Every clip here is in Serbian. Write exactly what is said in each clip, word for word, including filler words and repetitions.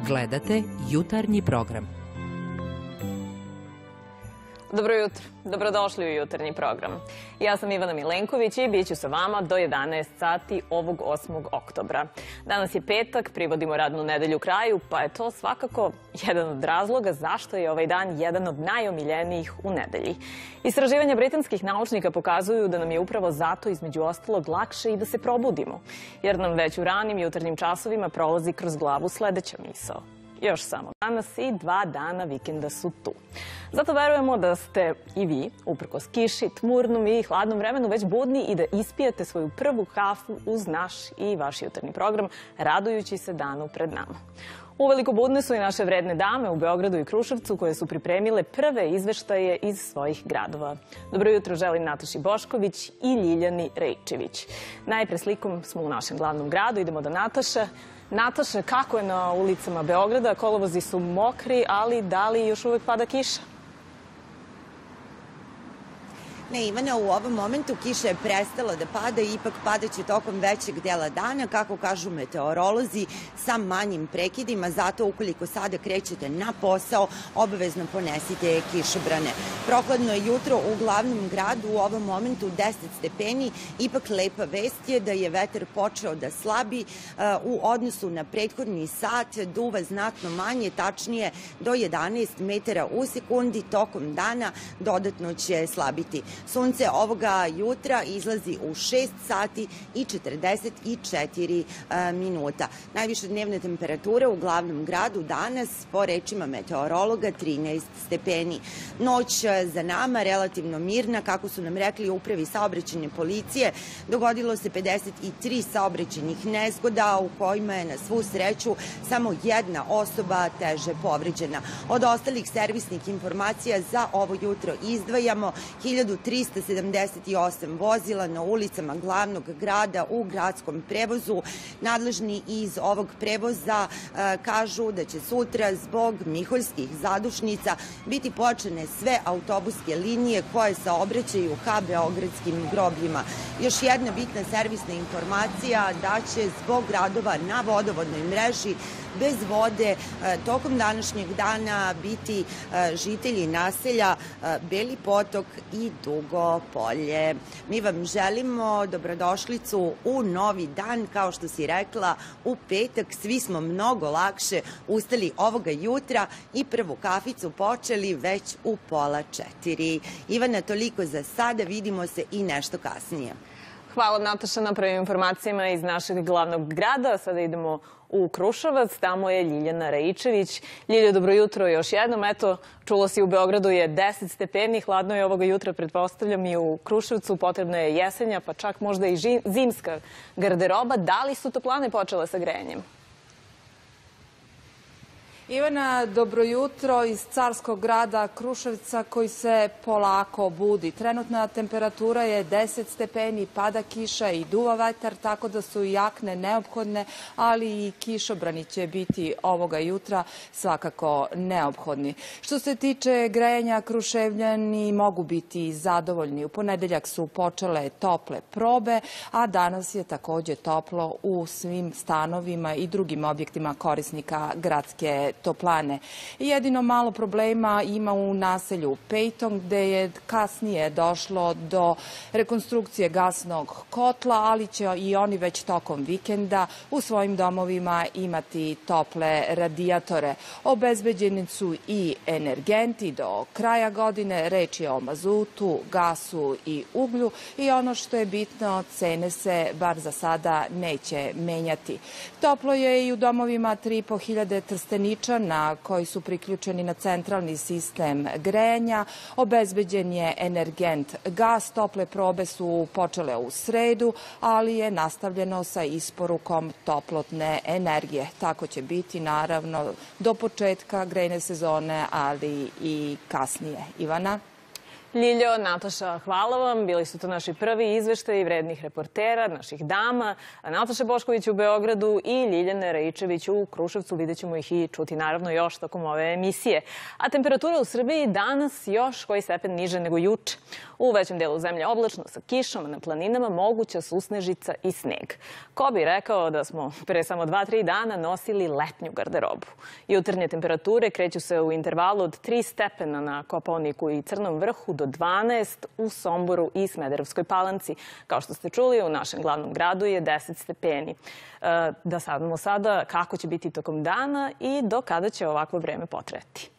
Gledate jutarnji program. Dobro jutro. Dobrodošli u jutarnji program. Ja sam Ivana Milenković i bit ću sa vama do jedanaest sati ovog osmog oktobra. Danas je petak, privodimo radnu nedelju kraju, pa je to svakako jedan od razloga zašto je ovaj dan jedan od najomiljenijih u nedelji. Istraživanja britanskih naučnika pokazuju da nam je upravo zato između ostalog lakše i da se probudimo, jer nam već u ranim jutarnjim časovima prolazi kroz glavu sledeća misao. Još samo danas i dva dana vikenda su tu. Zato verujemo da ste i vi, uprkos kiši, tmurnom i hladnom vremenu, već budni i da ispijete svoju prvu kafu uz naš i vaš jutarnji program, radujući se danu pred nama. Uveliko budne su i naše vredne dame u Beogradu i Kruševcu koje su pripremile prve izveštaje iz svojih gradova. Dobro jutro želim Nataši Bošković i Ljiljani Rejčević. Najpre slikom smo u našem glavnom gradu, idemo do Nataše. Nataša, kako je na ulicama Beograda? Kolovozi su mokri, ali da li još uvek pada kiša? Ne, Ivana, u ovom momentu kiša je prestala da pada i ipak padaće tokom većeg dela dana, kako kažu meteorolozi, sa manjim prekidima. Zato ukoliko sada krećete na posao, obavezno ponesite kišobrane. Prohladno je jutro u glavnom gradu, u ovom momentu deset stepeni. Ipak lepa vest je da je vetar počeo da slabi u odnosu na prethodni sat, duva znatno manje, tačnije do jedanaest metara u sekundi. Tokom dana dodatno će slabiti. Sunce ovoga jutra izlazi u šest sati i četrdeset četiri minuta. Najviša dnevna temperatura u glavnom gradu danas, po rečima meteorologa, trinaest stepeni. Noć za nama relativno mirna, kako su nam rekli u upravi saobraćajne policije. Dogodilo se pedeset tri saobraćajnih nezgoda u kojima je na svu sreću samo jedna osoba teže povređena. Od ostalih servisnih informacija za ovo jutro izdvajamo hiljadu trista sedamdeset osam vozila na ulicama glavnog grada u gradskom prevozu. Nadležni iz ovog prevoza e, kažu da će sutra zbog miholjskih zadušnica biti počene sve autobuske linije koje saobraćaju ka beogradskim grobljima. Još jedna bitna servisna informacija da će zbog radova na vodovodnoj mreži bez vode tokom današnjeg dana biti žitelji naselja Beli Potok i Dugo Polje. Mi vam želimo dobrodošlicu u novi dan, kao što si rekla, u petak. Svi smo mnogo lakše ustali ovoga jutra i prvu kaficu počeli već u pola četiri. Ivana, toliko za sada, vidimo se i nešto kasnije. Hvala Nataša na prvim informacijama iz našeg glavnog grada. Sada idemo u Kruševac, tamo je Ljiljana Rejčević. Ljiljo, dobro jutro još jednom. Eto, čulo si, u Beogradu je deset stepeni, hladno je ovoga jutra, pretpostavljam, i u Kruševcu. Potrebna je jesenja, pa čak možda i zimska garderoba. Da li su toplane počele sa grejanjem? Ivana, dobro jutro iz carskog grada Kruševca koji se polako budi. Trenutna temperatura je deset stepeni, pada kiša i duva vetar, tako da su jakne neophodne, ali i kišobrani će biti ovoga jutra svakako neophodni. Što se tiče grejanja, Kruševljani mogu biti zadovoljni. U ponedeljak su počele tople probe, a danas je takođe toplo u svim stanovima i drugim objektima korisnika gradske toplane. Jedino malo problema ima u naselju Pejton, gde je kasnije došlo do rekonstrukcije gasnog kotla, ali će i oni već tokom vikenda u svojim domovima imati tople radijatore. Obezbeđeni su i energenti do kraja godine, reč je o mazutu, gasu i uglju, i ono što je bitno, cene se bar za sada neće menjati. Toplo je i u domovima tri i po hiljade Trsteničana koji su priključeni na centralni sistem grejanja. Obezbeđen je energent gas, tople probe su počele u sredu, ali je nastavljeno sa isporukom toplotne energije. Tako će biti naravno do početka grejne sezone, ali i kasnije. Ivana? Ljiljo, Nataša, hvala vam. Bili su to naši prvi izveštaji vrednih reportera, naših dama. Nataša Bošković u Beogradu i Ljiljane Raičević u Kruševcu. Vidjet ćemo ih i čuti naravno još tokom ove emisije. A temperatura u Srbiji danas još koji stepen niže nego juče. U većem delu zemlje oblačno sa kišom, a na planinama moguća susnežica i sneg. Ko bi rekao da smo pre samo dva tri dana nosili letnju garderobu. Jutarnje temperature kreću se u intervalu od tri stepena na Kopaoniku i Crnom Vrhu do dvanaest u Somboru i Smederevskoj Palanci. Kao što ste čuli, u našem glavnom gradu je deset stepeni. Da saznamo sada kako će biti tokom dana i do kada će ovakvo vreme potrajati.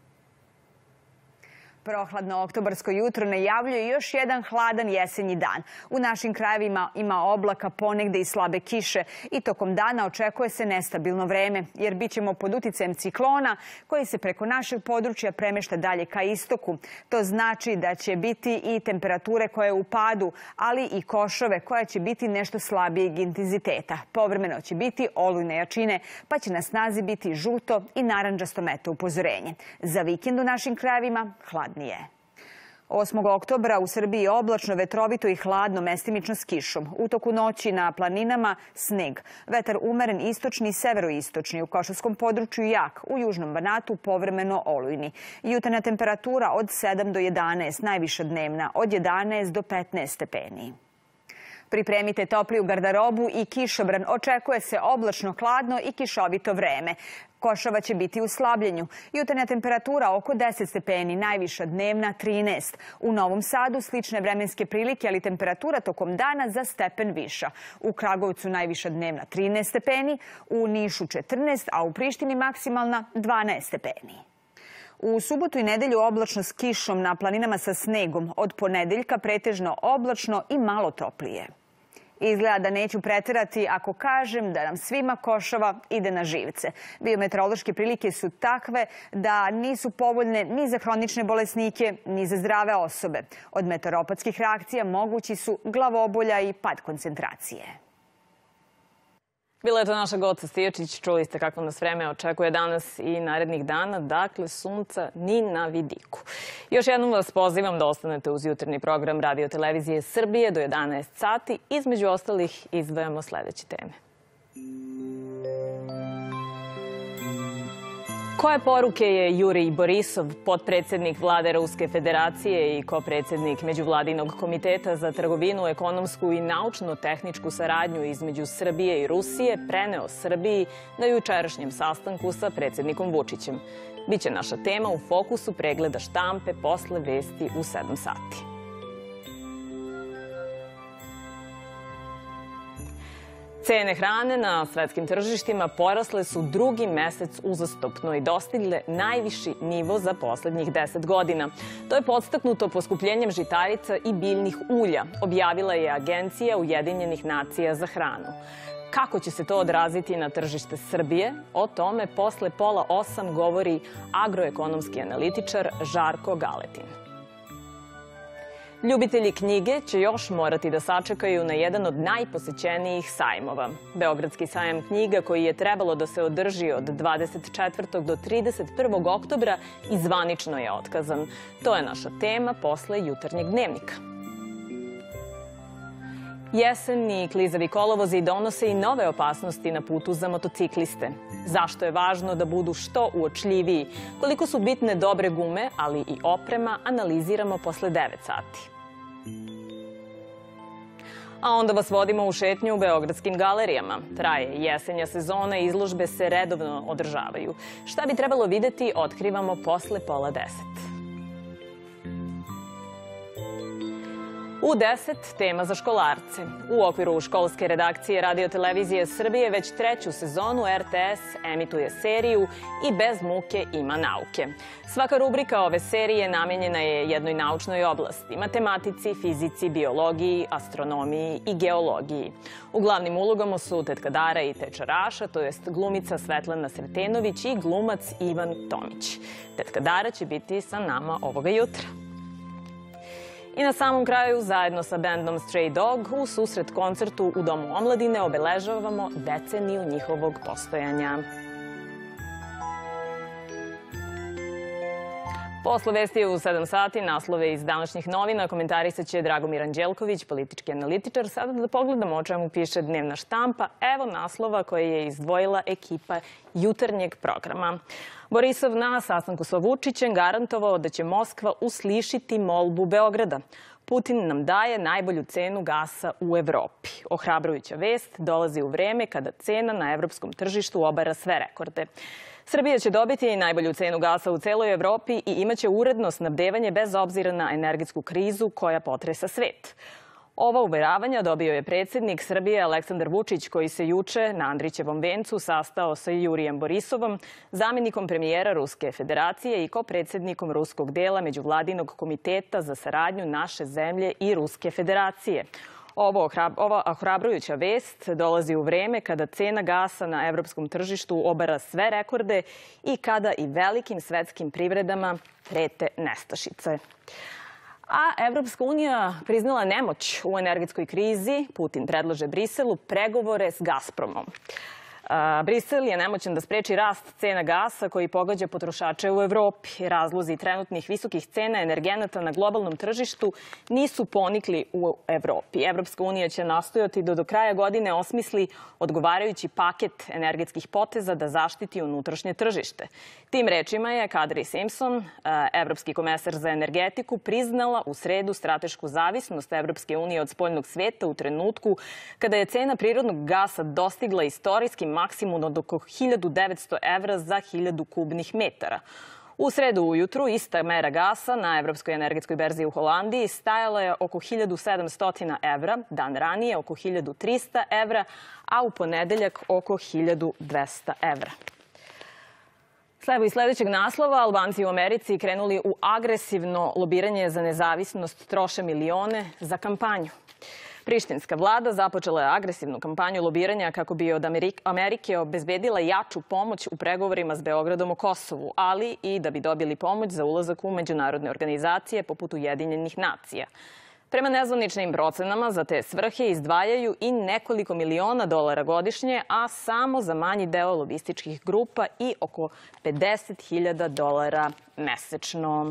Prohladno oktobarsko jutro najavljuje još jedan hladan jesenji dan. U našim krajevima ima oblaka, ponegde i slabe kiše i tokom dana očekuje se nestabilno vreme, jer bit ćemo pod uticajem ciklona koji se preko našeg područja premešta dalje ka istoku. To znači da će biti i temperature koje u padu, ali i košove koje će biti nešto slabijeg intenziteta. Povremeno će biti olujne jačine, pa će na snazi biti žuto i narandžasto meteo upozorenje. Za vikend u našim krajevima hladno. osmog oktobra u Srbiji je oblačno, vetrovito i hladno, mestimično s kišom. U toku noći na planinama sneg. Vetar umeren istočni i severoistočni, u Košavskom području jak, u južnom Banatu povremeno olujni. Jutarnja temperatura od sedam do jedanaest, najviša dnevna od jedanaest do petnaest stepeni. Pripremite topliju garderobu i kišobran. Očekuje se oblačno, hladno i kišovito vreme. Košava će biti u slabljenju. Jutarnja temperatura oko deset stepeni, najviša dnevna trinaest. U Novom Sadu slične vremenske prilike, ali temperatura tokom dana za stepen viša. U Kragujevcu najviša dnevna trinaest stepeni, u Nišu četrnaest, a u Prištini maksimalna dvanaest stepeni. U subotu i nedelju oblačno s kišom, na planinama sa snegom. Od ponedeljka pretežno oblačno i malo toplije. Izgleda da neću preterati ako kažem da nam svima Košava ide na živce. Biometeorološke prilike su takve da nisu povoljne ni za hronične bolesnike, ni za zdrave osobe. Od meteoropatskih reakcija mogući su glavobolja i pad koncentracije. Bila je to naša Goca Stijačić. Čuli ste kako nas vreme očekuje danas i narednih dana. Dakle, sunca ni na vidiku. Još jednom vas pozivam da ostanete uz jutarnji program Radio Televizije Srbije do jedanaest sati. Između ostalih izdvajamo sledeće teme. Koje poruke je Jurij Borisov, potpredsednik vlade Ruske federacije i kopredsednik Međuvladinog komiteta za trgovinu, ekonomsku i naučno-tehničku saradnju između Srbije i Rusije, preneo Srbiji na jučerašnjem sastanku sa predsednikom Vučićem? Biće naša tema u fokusu pregleda štampe posle vesti u sedam sati. Cene hrane na svetskim tržištima porasle su drugi mesec uzastopno i dostigle najviši nivo za poslednjih deset godina. To je podstaknuto poskupljenjem žitarica i biljnih ulja, objavila je Agencija Ujedinjenih nacija za hranu. Kako će se to odraziti na tržište Srbije? O tome posle pola osam govori agroekonomski analitičar Žarko Galetin. Ljubitelji knjige će još morati da sačekaju na jedan od najposećenijih sajmova. Beogradski sajam knjiga, koji je trebalo da se održi od dvadeset četvrtog do trideset prvog oktobra, i zvanično je otkazan. To je naša tema posle jutarnjeg dnevnika. Jesen i klizavi kolovozi donose i nove opasnosti na putu za motocikliste. Zašto je važno da budu što uočljiviji? Koliko su bitne dobre gume, ali i oprema, analiziramo posle devet sati. A onda vas vodimo u šetnju u beogradskim galerijama. Traje jesenja sezona i izložbe se redovno održavaju. Šta bi trebalo videti, otkrivamo posle pola deset. U deset tema za školarce. U okviru školske redakcije Radio Televizije Srbije već treću sezonu R T S emituje seriju I bez muke ima nauke. Svaka rubrika ove serije namenjena je jednoj naučnoj oblasti, matematici, fizici, biologiji, astronomiji i geologiji. U glavnim ulogama su tetka Dara i teča Raša, to jest glumica Svetlana Sretenović i glumac Ivan Tomić. Tetka Dara će biti sa nama ovoga jutra. I na samom kraju, zajedno sa bendom Stray Dog, u susret koncertu u Domu omladine obeležavamo deceniju njihovog postojanja. Posle vesti u sedam sati, naslove iz današnjih novina, komentarisat će Dragomir Anđelković, politički analitičar. Sada da pogledamo o čemu piše dnevna štampa. Evo naslova koje je izdvojila ekipa jutarnjeg programa. Borisov na sastanku sa Vučićem garantovao da će Moskva uslišiti molbu Beograda. Putin nam daje najbolju cenu gasa u Evropi. Ohrabrujuća vest dolazi u vreme kada cena na evropskom tržištu obara sve rekorde. Srbija će dobiti i najbolju cenu gasa u celoj Evropi i imaće uredno snabdevanje bez obzira na energetsku krizu koja potresa svet. Ova uveravanja dobio je predsjednik Srbije Aleksandar Vučić, koji se juče na Andrićevom vencu sastao sa Jurijem Borisovom, zamjenikom premijera Ruske federacije i kopredsjednikom ruskog dela Međuvladinog komiteta za saradnju naše zemlje i Ruske federacije. Ovo, ova ohrabrujuća vest dolazi u vreme kada cena gasa na evropskom tržištu obara sve rekorde i kada i velikim svetskim privredama prete nestašice. A Evropska unija priznala nemoć u energetskoj krizi. Putin predlaže Briselu pregovore s Gazpromom. Brisel je nemoćan da spreči rast cena gasa koji pogađa potrošače u Evropi. Razlozi trenutnih visokih cena energenata na globalnom tržištu nisu ponikli u Evropi. Evropska unija će nastojati da do kraja godine osmisli odgovarajući paket energetskih poteza da zaštiti unutrašnje tržište. Tim rečima je Kadri Simpson, evropski komesar za energetiku, priznala u sredu stratešku zavisnost Evropske unije od spoljnog sveta u trenutku kada je cena prirodnog gasa dostigla istorijski maksimum od oko hiljadu devetsto evra za hiljadu kubnih metara. U sredu ujutru ista mera gasa na Evropskoj energetskoj berzi u Holandiji stajala je oko hiljadu sedamsto evra, dan ranije oko hiljadu trista evra, a u ponedeljak oko hiljadu dvesta evra. Slevo iz sljedećeg naslova, Albanci u Americi krenuli u agresivno lobiranje za nezavisnost, troše milione za kampanju. Prištinska vlada započela je agresivnu kampanju lobiranja kako bi od Amerike obezbedila jaču pomoć u pregovorima s Beogradom o Kosovu, ali i da bi dobili pomoć za ulazak u međunarodne organizacije poput Ujedinjenih nacija. Prema nezvaničnim procenama za te svrhe izdvajaju i nekoliko miliona dolara godišnje, a samo za manji deo lobističkih grupa i oko pedeset hiljada dolara mesečno.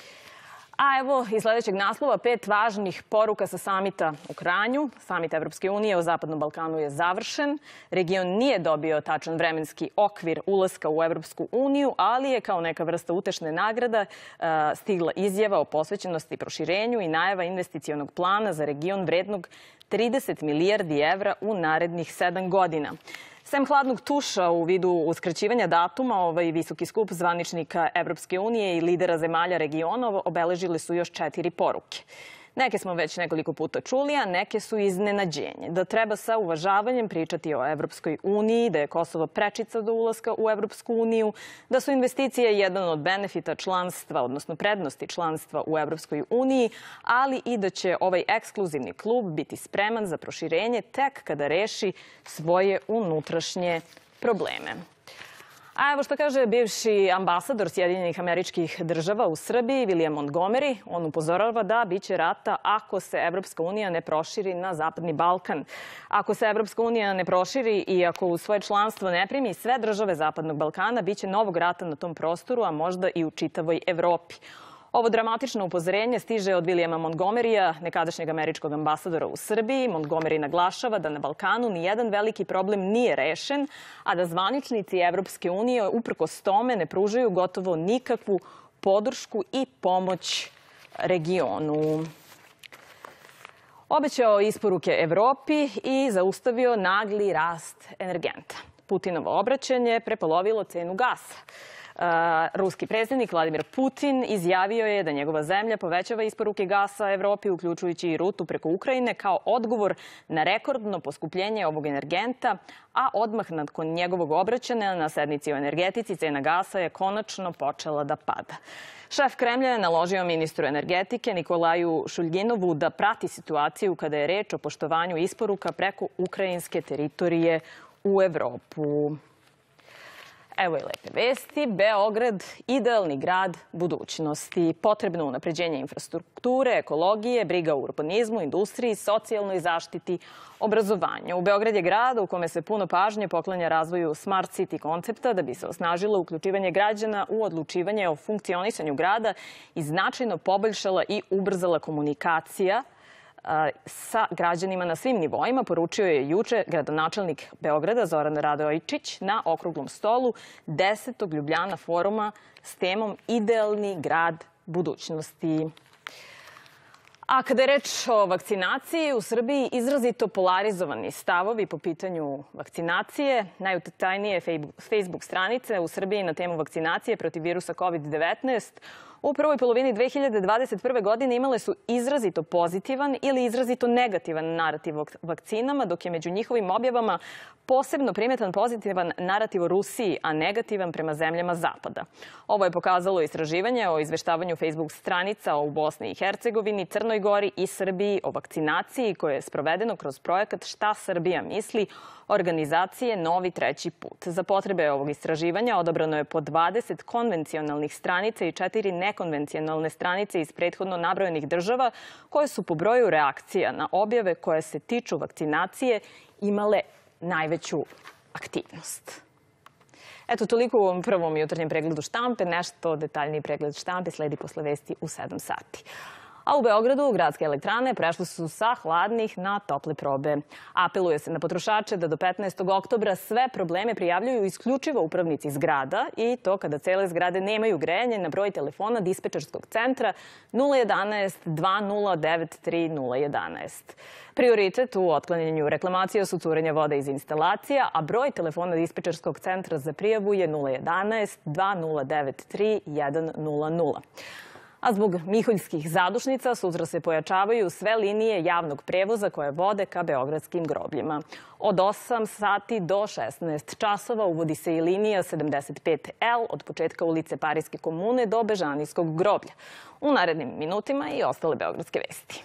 A evo iz sljedećeg naslova pet važnih poruka sa samita u Kranju. Samit Evropske unije o Zapadnom Balkanu je završen. Region nije dobio tačan vremenski okvir ulaska u Evropsku uniju, ali je kao neka vrsta utešne nagrada stigla izjava o posvećenosti proširenju i najava investicionog plana za region vrednog trideset milijardi evra u narednih sedam godina. Sem hladnog tuša u vidu uskraćivanja datuma, ovaj visoki skup zvaničnika Evropske unije i lidera zemalja regiona obeležili su još četiri poruke. Neke smo već nekoliko puta čuli, a neke su iznenađenje. Da treba sa uvažavanjem pričati o Evropskoj uniji, da je Kosovo prečica do ulaska u Evropsku uniju, da su investicije jedan od benefita članstva, odnosno prednosti članstva u Evropskoj uniji, ali i da će ovaj ekskluzivni klub biti spreman za proširenje tek kada reši svoje unutrašnje probleme. A evo što kaže bivši ambasador Sjedinjenih Američkih Država u Srbiji, William Montgomery. On upozorava da biće rata ako se Evropska unija ne proširi na Zapadni Balkan. Ako se Evropska unija ne proširi i ako u svoje članstvo ne primi sve države Zapadnog Balkana, biće novog rata na tom prostoru, a možda i u čitavoj Evropi. Ovo dramatično upozorenje stiže od Williama Montgomerya, nekadašnjeg američkog ambasadora u Srbiji. Montgomery naglašava da na Balkanu nijedan veliki problem nije rešen, a da zvaničnici Evropske unije uprkos tome ne pružaju gotovo nikakvu podršku i pomoć regionu. Obećao isporuke Evropi i zaustavio nagli rast energenta. Putinovo obraćanje prepolovilo cenu gasa. Ruski predsjednik Vladimir Putin izjavio je da njegova zemlja povećava isporuke gasa Evropi, uključujući i rutu preko Ukrajine, kao odgovor na rekordno poskupljenje ovog energenta, a odmah nakon njegovog obraćanja na sednici o energetici cena gasa je konačno počela da pada. Šef Kremlja je naložio ministru energetike Nikolaju Šuljginovu da prati situaciju kada je reč o poštovanju isporuka preko ukrajinske teritorije u Evropu. Evo i lepe vesti. Beograd, idealni grad budućnosti. Potrebno unapređenje infrastrukture, ekologije, briga o urbanizmu, industriji, socijalnoj zaštiti, obrazovanju. U Beograd je grad u kome se puno pažnje poklanja razvoju Smart City koncepta da bi se osnažilo uključivanje građana u odlučivanje o funkcionisanju grada i značajno poboljšala i ubrzala komunikacija sa građanima na svim nivoima, poručio je juče gradonačelnik Beograda Zoran Radojičić na okruglom stolu desetog Ljubljana foruma s temom Idealni grad budućnosti. A kada je reč o vakcinaciji, u Srbiji izrazito polarizovani stavovi po pitanju vakcinacije. Najutajnije Facebook stranice u Srbiji na temu vakcinacije protiv virusa kovid devetnaest u prvoj polovini dve hiljade dvadeset prve. godine imale su izrazito pozitivan ili izrazito negativan narativ o vakcinama, dok je među njihovim objavama posebno primetan pozitivan narativ o Rusiji, a negativan prema zemljama Zapada. Ovo je pokazalo istraživanje o izveštavanju Facebook stranica u Bosni i Hercegovini, Crnoj Gori i Srbiji o vakcinaciji koje je sprovedeno kroz projekat Šta Srbija misli, organizacije Novi treći put. Za potrebe ovog istraživanja odabrano je po dvadeset konvencionalnih stranica i četiri nekonvencionalne stranice iz prethodno nabrojenih država koje su po broju reakcija na objave koje se tiču vakcinacije imale najveću aktivnost. Eto, toliko u ovom prvom jutarnjem pregledu štampe. Nešto detaljniji pregled štampe sledi posle vesti u sedam sati. A u Beogradu gradske elektrane prešle su sa hladnih na tople probe. Apeluje se na potrošače da do petnaestog oktobra sve probleme prijavljuju isključivo upravnici zgrada i to kada cele zgrade nemaju grejanje na broj telefona dispečerskog centra nula jedanaest dva nula devet tri nula jedanaest. Prioritet u otklanjanju reklamacija su curenja vode iz instalacija, a broj telefona dispečerskog centra za prijavu je nula jedanaest dva nula devet tri jedan nula nula. A zbog miholjskih zadušnica sutra se pojačavaju sve linije javnog prevoza koje vode ka beogradskim grobljima. Od osam sati do šesnaest časova uvodi se i linija sedamdeset pet L od početka ulice Parijske komune do Bežanijskog groblja. U narednim minutima i ostale beogradske vesti.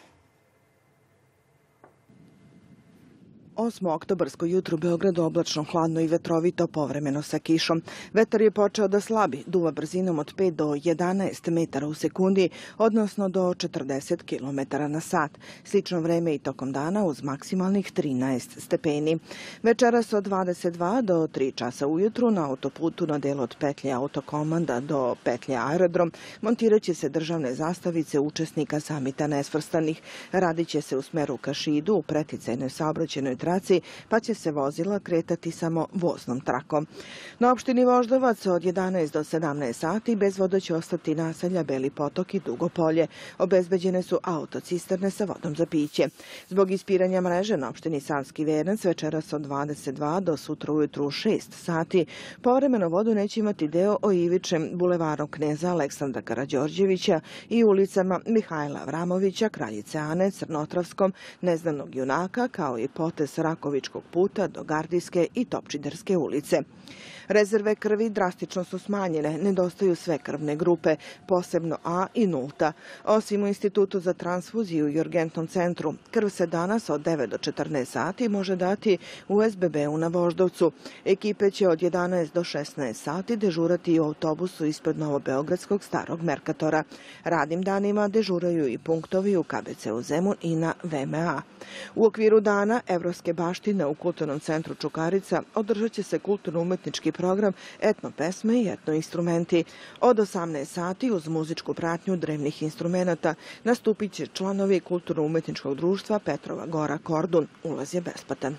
Osmooktobarsko jutro u Beogradu oblačno, hladno i vetrovito, povremeno sa kišom. Vetar je počeo da slabi, duva brzinom od pet do jedanaest metara u sekundi, odnosno do četrdeset kilometara na sat. Slično vreme i tokom dana uz maksimalnih trinaest stepeni. Večeras od dvadeset dva do tri časa ujutru na autoputu na delu od petlje Autokomanda do petlje Aerodrom montirat će se državne zastavice učesnika samita nesvrstanih. Radit će se u smeru ka Šidu u preticajnoj saobraćajnoj traci, pa će se vozila kretati samo voznom trakom. Na opštini Voždovac od jedanaest do sedamnaest sati bez voda će ostati naselja Beli Potok i Dugo Polje. Obezbeđene su autocisterne sa vodom za piće. Zbog ispiranja mreže na opštini Savski Venac večeras od dvadeset dva do sutra ujutru u šest sati povremeno vodu neće imati deo o Ivičem, bulevarom Kneza Aleksandra Karađorđevića i ulicama Mihajla Avramovića, Kraljice Ane, Crnotravskom, Neznanog junaka, kao i potez Rakovičkog puta do Gardijske i Topčiderske ulice. Rezerve krvi drastično su smanjene, nedostaju sve krvne grupe, posebno A i nulta. Osim u Institutu za transfuziju i urgentnom centru, krv se danas od devet do četrnaest sati može dati u S B B-u na Voždovcu. Ekipe će od jedanaest do šesnaest sati dežurati u autobusu ispred Novobeogradskog starog Merkatora. Radnim danima dežuraju i punktovi u K B C-u Zemun i na V M A. U okviru dana Evropske baštine u Kulturnom centru Čukarica održat će se kulturno-umetnički program Etno pesme i etno instrumenti. Od osamnaest sati uz muzičku pratnju drevnih instrumenata nastupit će članovi Kulturno-umetničkog društva Petrova Gora Kordun. Ulaz je besplatan.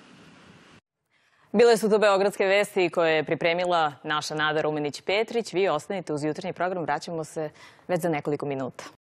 Bile su to beogradske vesti koje je pripremila naša Nada Rumenić-Petrić. Vi ostanite uz jutarnji program, vraćamo se već za nekoliko minuta.